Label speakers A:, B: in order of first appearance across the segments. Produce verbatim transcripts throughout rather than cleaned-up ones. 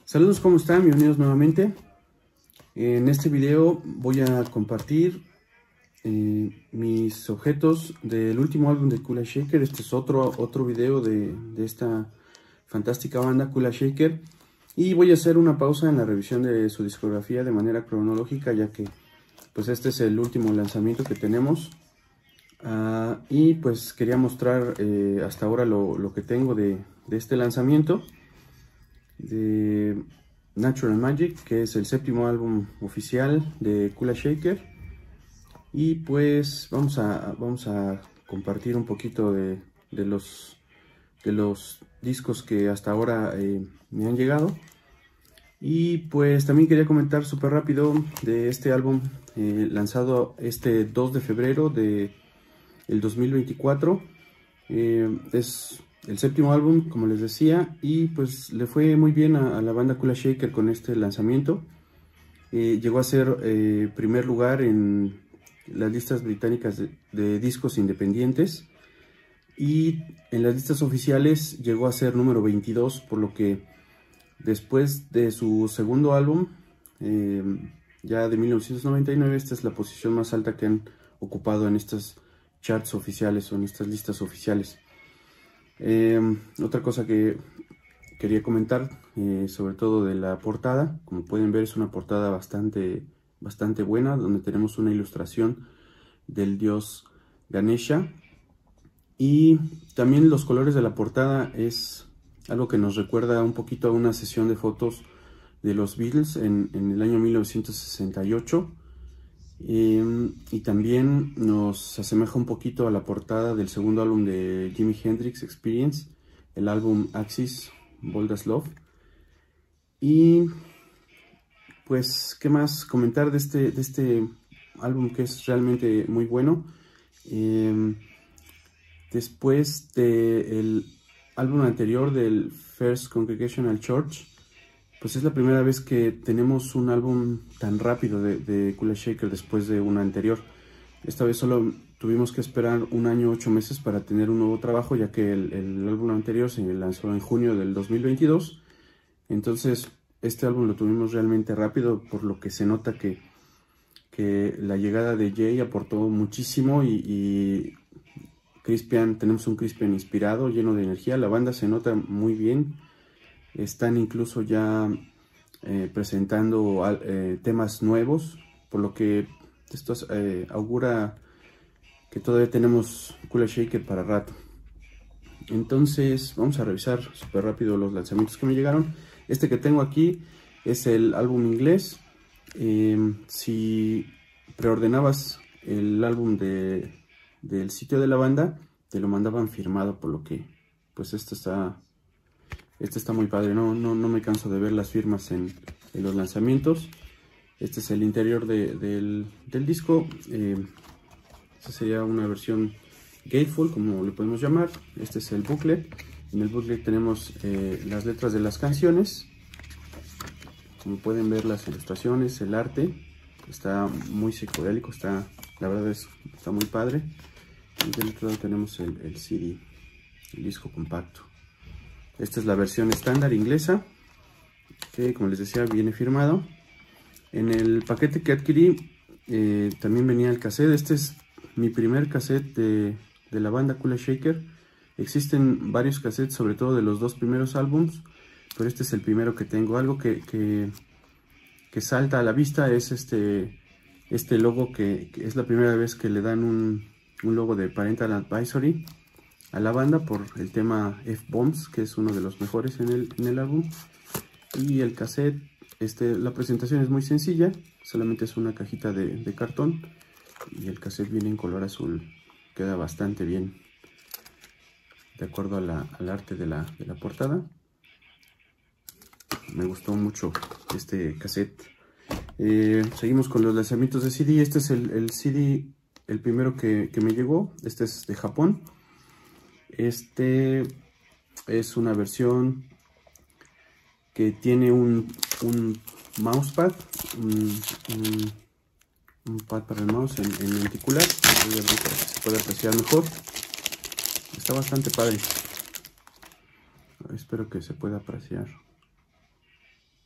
A: Saludos, ¿cómo están? Bienvenidos nuevamente. En este video voy a compartir eh, mis objetos del último álbum de Kula Shaker. Este es otro, otro video de, de esta fantástica banda Kula Shaker. Y voy a hacer una pausa en la revisión de su discografía de manera cronológica, ya que pues este es el último lanzamiento que tenemos. Uh, y pues quería mostrar eh, hasta ahora lo, lo que tengo de, de este lanzamiento de Natural Magic, que es el séptimo álbum oficial de Kula Shaker. Y pues vamos a, vamos a compartir un poquito de, de, los, de los discos que hasta ahora eh, me han llegado. Y pues también quería comentar súper rápido de este álbum eh, lanzado este dos de febrero de el dos mil veinticuatro. Eh, es el séptimo álbum, como les decía, y pues le fue muy bien a, a la banda Kula Shaker con este lanzamiento. Eh, llegó a ser eh, primer lugar en las listas británicas de, de discos independientes, y en las listas oficiales llegó a ser número veintidós, por lo que después de su segundo álbum, eh, ya de mil novecientos noventa y nueve, esta es la posición más alta que han ocupado en estas charts oficiales o en estas listas oficiales. Eh, otra cosa que quería comentar, eh, sobre todo de la portada, como pueden ver es una portada bastante, bastante buena, donde tenemos una ilustración del dios Ganesha, y también los colores de la portada es algo que nos recuerda un poquito a una sesión de fotos de los Beatles en, en el año mil novecientos sesenta y ocho. Eh, y también nos asemeja un poquito a la portada del segundo álbum de Jimi Hendrix Experience, el álbum Axis Bold as Love. Y pues, ¿qué más comentar de este, de este álbum, que es realmente muy bueno? Eh, después del álbum anterior, del First Congregational Church, pues es la primera vez que tenemos un álbum tan rápido de, de Kula Shaker después de un anterior. Esta vez solo tuvimos que esperar un año, ocho meses para tener un nuevo trabajo, ya que el, el álbum anterior se lanzó en junio del dos mil veintidós. Entonces este álbum lo tuvimos realmente rápido, por lo que se nota que, que la llegada de Jay aportó muchísimo, y, y Crispian, tenemos un Crispian inspirado, lleno de energía. La banda se nota muy bien. Están incluso ya eh, presentando eh, temas nuevos, por lo que esto eh, augura que todavía tenemos Kula Shaker para rato. Entonces vamos a revisar súper rápido los lanzamientos que me llegaron. Este que tengo aquí es el álbum inglés. Eh, si preordenabas el álbum de, del sitio de la banda, te lo mandaban firmado, por lo que pues esto está... Este está muy padre, no, no, no me canso de ver las firmas en, en los lanzamientos. Este es el interior de, del, del disco. Eh, esta sería una versión gatefold, como le podemos llamar. Este es el booklet. En el booklet tenemos eh, las letras de las canciones. Como pueden ver, las ilustraciones, el arte. Está muy psicodélico, está, la verdad es, está muy padre. Y del otro lado tenemos el, el C D, el disco compacto. Esta es la versión estándar inglesa, que como les decía viene firmado. En el paquete que adquirí eh, también venía el cassette. Este es mi primer cassette de, de la banda Kula Shaker. Existen varios cassettes, sobre todo de los dos primeros álbums, pero este es el primero que tengo. Algo que, que, que salta a la vista es este, este logo, que, que es la primera vez que le dan un, un logo de Parental Advisory a la banda por el tema F-Bombs, que es uno de los mejores en el, en el álbum. Y el cassette, este, la presentación es muy sencilla, solamente es una cajita de, de cartón, y el cassette viene en color azul, queda bastante bien de acuerdo a la, al arte de la, de la portada. Me gustó mucho este cassette. Eh, seguimos con los lanzamientos de C D. Este es el, el C D, el primero que, que me llegó. Este es de Japón. Este es una versión que tiene un, un mousepad, un, un, un pad para el mouse en, en lenticular. Voy a abrir para que se pueda apreciar mejor. Está bastante padre. Espero que se pueda apreciar.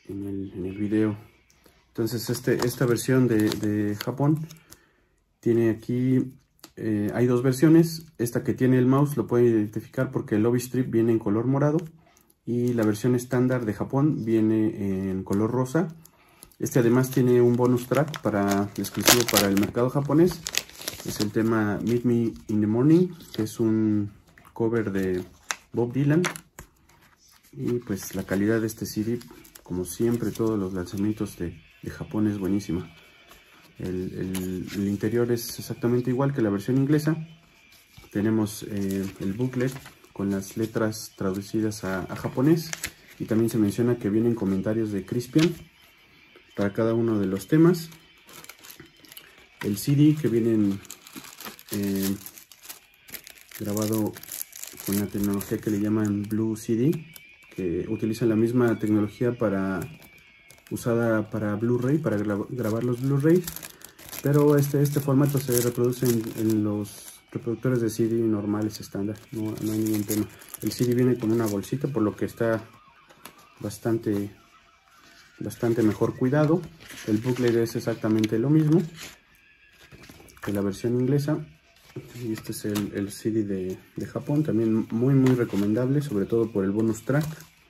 A: en el, en el video. Entonces este, esta versión de, de Japón tiene aquí, eh, hay dos versiones. Esta que tiene el mouse lo pueden identificar porque el lobby strip viene en color morado y la versión estándar de Japón viene en color rosa. Este además tiene un bonus track para, exclusivo para el mercado japonés. Es el tema Meet Me in the Morning, que es un cover de Bob Dylan. Y pues la calidad de este C D, como siempre, todos los lanzamientos de, de Japón es buenísima. El, el, el interior es exactamente igual que la versión inglesa. Tenemos eh, el booklet con las letras traducidas a, a japonés. Y también se menciona que vienen comentarios de Crispian para cada uno de los temas. El C D que viene eh, grabado con la tecnología que le llaman Blue C D, que utilizan la misma tecnología para usada para Blu-ray, para gra grabar los Blu-ray, pero este, este formato se reproduce en, en los reproductores de C D normales estándar, no, no hay ningún tema. El C D viene con una bolsita, por lo que está bastante bastante mejor cuidado. El booklet es exactamente lo mismo que la versión inglesa. Y este es el, el C D de, de Japón, también muy muy recomendable, sobre todo por el bonus track.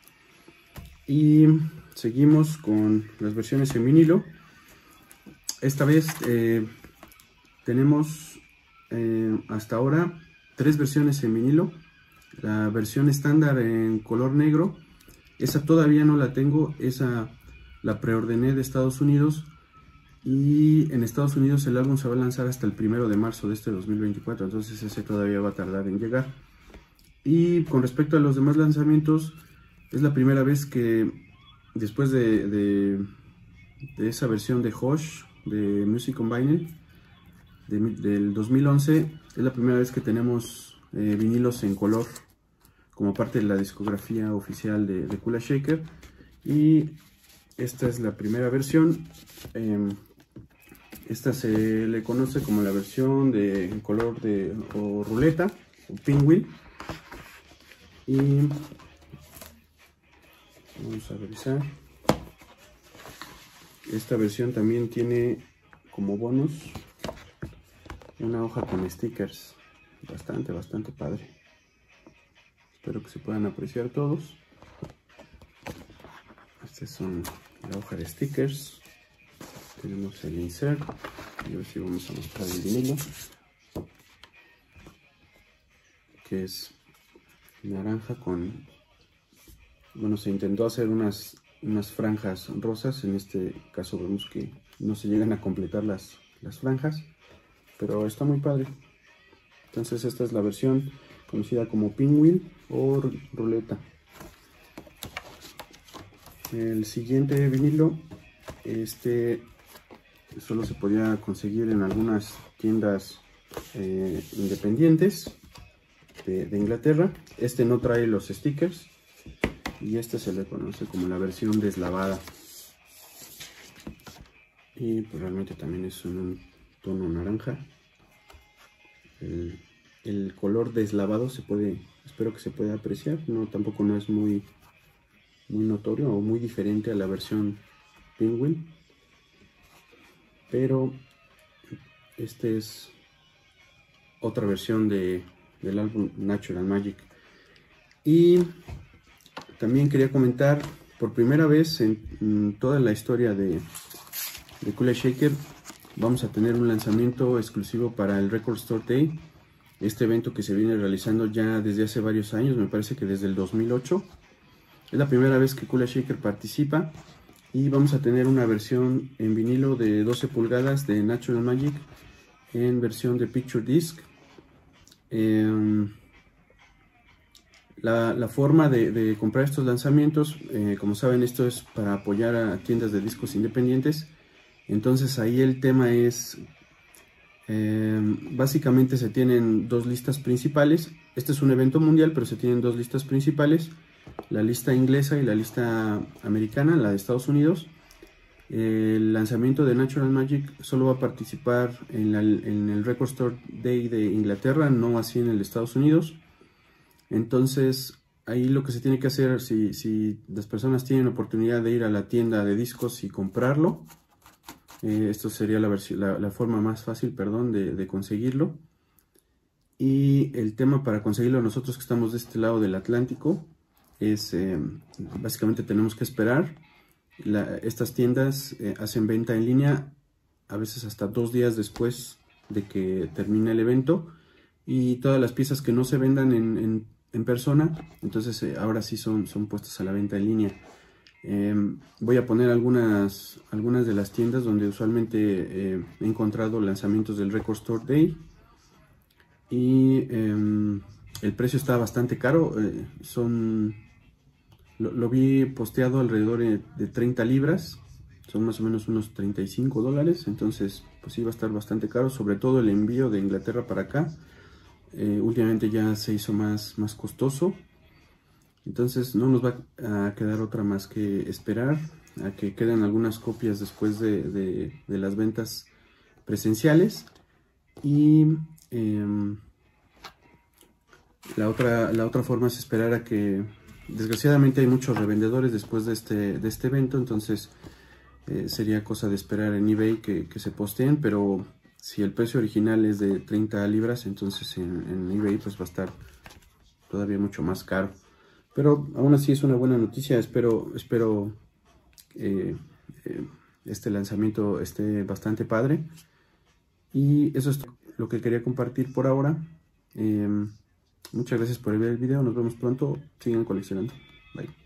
A: Y seguimos con las versiones en vinilo. Esta vez eh, tenemos eh, hasta ahora tres versiones en vinilo. La versión estándar en color negro, esa todavía no la tengo, esa la preordené de Estados Unidos. Y en Estados Unidos el álbum se va a lanzar hasta el primero de marzo de este dos mil veinticuatro, entonces ese todavía va a tardar en llegar. Y con respecto a los demás lanzamientos, es la primera vez que después de, de, de esa versión de Hush, de Music on Vinyl, de, del dos mil once, es la primera vez que tenemos eh, vinilos en color como parte de la discografía oficial de, de Kula Shaker. Y esta es la primera versión. Eh, esta se le conoce como la versión de en color de o ruleta o pinwheel. Y vamos a revisar. Esta versión también tiene como bonus una hoja con stickers. Bastante, bastante padre. Espero que se puedan apreciar todos. Estas son la hoja de stickers. Tenemos el insert. Y ahora sí vamos a mostrar el vinilo, que es naranja con... Bueno, se intentó hacer unas, unas franjas rosas. En este caso vemos que no se llegan a completar las, las franjas, pero está muy padre. Entonces esta es la versión conocida como pinwheel o ruleta. El siguiente vinilo, este solo se podía conseguir en algunas tiendas eh, independientes de, de Inglaterra. Este no trae los stickers y este se le conoce como la versión deslavada. Y pues realmente también es un tono naranja. El, el color deslavado se puede, espero que se pueda apreciar. No, tampoco no es muy muy notorio o muy diferente a la versión Pinwheel, pero este es otra versión de, del álbum Natural Magic. Y también quería comentar, por primera vez en, en toda la historia de, de Kula Shaker, vamos a tener un lanzamiento exclusivo para el Record Store Day, este evento que se viene realizando ya desde hace varios años, me parece que desde el dos mil ocho. Es la primera vez que Kula Shaker participa y vamos a tener una versión en vinilo de doce pulgadas de Natural Magic en versión de Picture Disc. Eh, la, la forma de, de comprar estos lanzamientos, eh, como saben, esto es para apoyar a tiendas de discos independientes. Entonces ahí el tema es, eh, básicamente se tienen dos listas principales. Este es un evento mundial, pero se tienen dos listas principales. La lista inglesa y la lista americana, la de Estados Unidos. El lanzamiento de Natural Magic solo va a participar en, la, en el Record Store Day de Inglaterra, no así en el de Estados Unidos. Entonces ahí lo que se tiene que hacer, si, si las personas tienen oportunidad de ir a la tienda de discos y comprarlo, eh, esto sería la, la, la forma más fácil, perdón, de, de conseguirlo. Y el tema para conseguirlo nosotros que estamos de este lado del Atlántico es, eh, básicamente tenemos que esperar. La, estas tiendas eh, hacen venta en línea a veces hasta dos días después de que termine el evento, y todas las piezas que no se vendan en, en, en persona, entonces eh, ahora sí son, son puestas a la venta en línea. Eh, voy a poner algunas, algunas de las tiendas donde usualmente eh, he encontrado lanzamientos del Record Store Day, y eh, el precio está bastante caro. Eh, son lo, lo vi posteado alrededor de, de treinta libras, son más o menos unos treinta y cinco dólares, entonces pues sí va a estar bastante caro, sobre todo el envío de Inglaterra para acá. Eh, últimamente ya se hizo más, más costoso, entonces no nos va a quedar otra más que esperar a que queden algunas copias después de, de, de las ventas presenciales. Y eh, la, otra, la otra forma es esperar a que, desgraciadamente hay muchos revendedores después de este, de este evento, entonces eh, sería cosa de esperar en eBay que, que se posteen, pero si el precio original es de treinta libras, entonces en, en eBay pues va a estar todavía mucho más caro. Pero aún así es una buena noticia. Espero, espero eh, eh, este lanzamiento esté bastante padre. Y eso es lo que quería compartir por ahora. Eh, muchas gracias por ver el video. Nos vemos pronto. Sigan coleccionando. Bye.